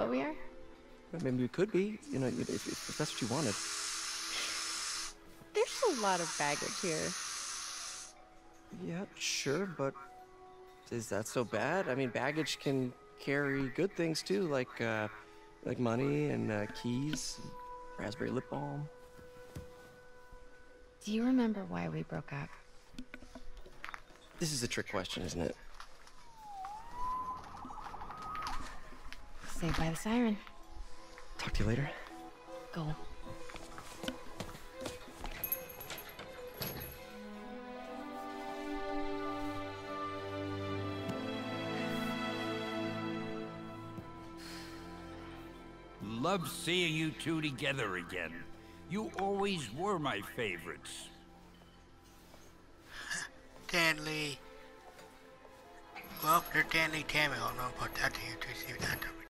what we are? Maybe we could be, you know, if that's what you wanted. There's a lot of baggage here. Yeah, sure, but is that so bad? I mean, baggage can carry good things too, like money and keys, and raspberry lip balm. Do you remember why we broke up? This is a trick question, isn't it? Saved by the siren. Talk to you later. Go. Love seeing you two together again. You always were my favorites. Stanley. Well, there's Stanley Cameo. I don't know about that to you to see that.